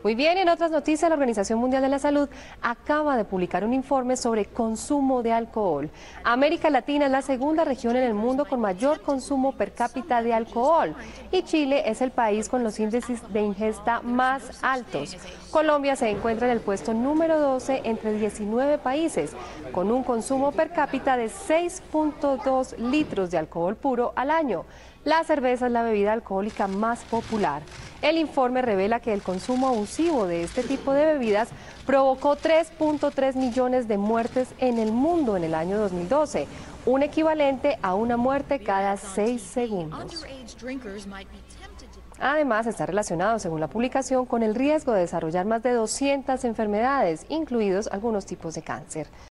Muy bien, en otras noticias, la Organización Mundial de la Salud acaba de publicar un informe sobre consumo de alcohol. América Latina es la segunda región en el mundo con mayor consumo per cápita de alcohol y Chile es el país con los índices de ingesta más altos. Colombia se encuentra en el puesto número 12 entre 19 países, con un consumo per cápita de 6,2 litros de alcohol puro al año. La cerveza es la bebida alcohólica más popular. El informe revela que el consumo abusivo de este tipo de bebidas provocó 3,3 millones de muertes en el mundo en el año 2012, un equivalente a una muerte cada 6 segundos. Además, está relacionado, según la publicación, con el riesgo de desarrollar más de 200 enfermedades, incluidos algunos tipos de cáncer.